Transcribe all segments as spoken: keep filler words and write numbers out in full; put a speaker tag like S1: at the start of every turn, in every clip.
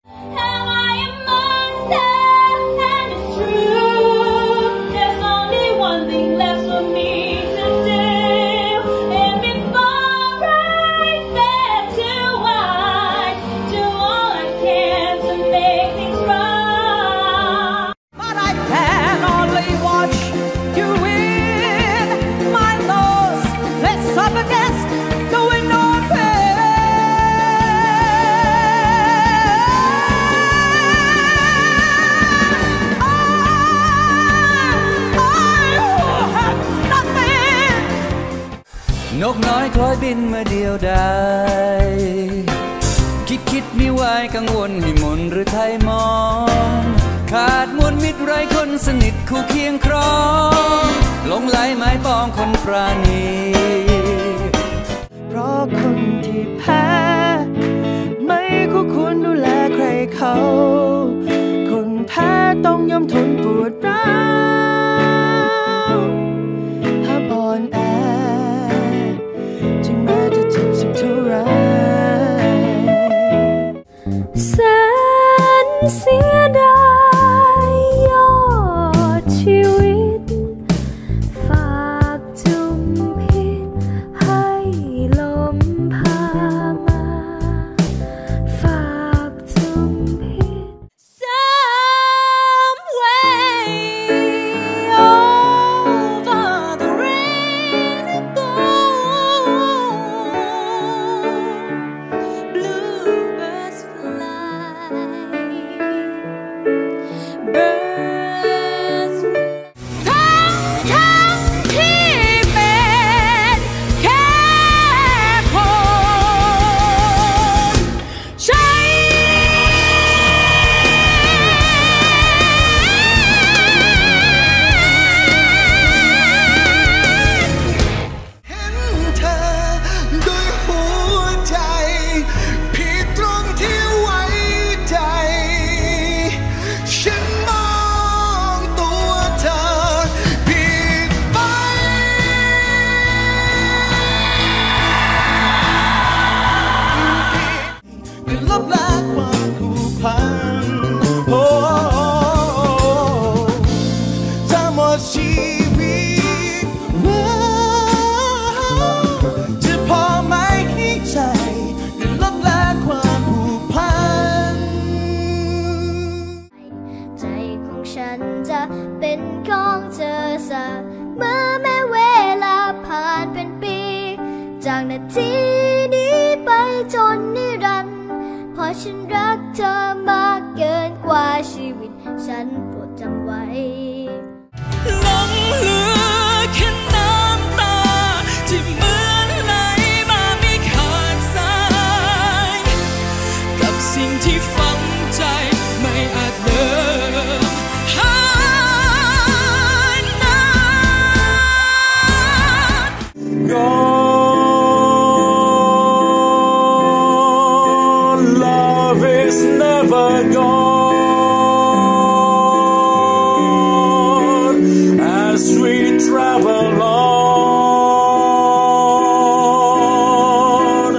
S1: นกน้อยคล้อยบินมาเดียวดายคิดคิดมิวายกังวลให้มนหรือไทยมองขาดมวลมิตรไรคนสนิทคู่เคียงครองหลงไหลไม้ปองคนปราณี
S2: เพราะคนที่แพ้ไม่คู่ควรดูแลใครเขาคนแพ้ต้องยอมทนปวดร้าวถ้าอ่อนแอจึงแม้จะเจ็บสักเท่าไรแสนเสียดายยอดชีวิตฝากจุมพิษให้ลมพามาฝากจุมพิษ Someway over the rain goes bluebirds fly birds ทั้งทั้งที่เป็นแค่คนใช้
S3: เห็นเธอด้วยหัวใจผิดตรงที่ไว้ใจฉันมองตัวเธอผิดไปเป็นลบล้างความผูกพันโอ้จะหมดชีวิตจะพอไหมให้ใจเป็นลบล้างความผูกพัน
S4: ใจของฉันจะเป็นของเธอเสมอแม้เวลาผ่านเป็นปี จากนาทีนี้ไปจนนิรันดร์เพราะฉันรักเธอมากเกินกว่าชีวิตฉันโปรดจำไว้
S1: หลงเหลือแค่น้ำตาที่เหมือนไหลมาไม่ขาดสายกับสิ่งที่ฝังใจไม่อาจเลิกหายนาน Gone love is never gone as we travel on.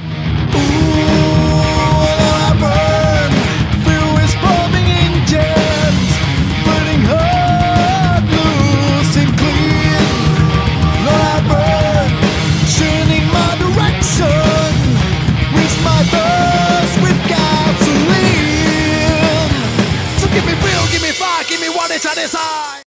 S3: Ooh, I burn, feel is bombing in gems, burning heart loose and clean. Lord, I burn, turning my direction, reach my thirst with gasoline. So give me fuel, give me fire, give me what it's satisfied.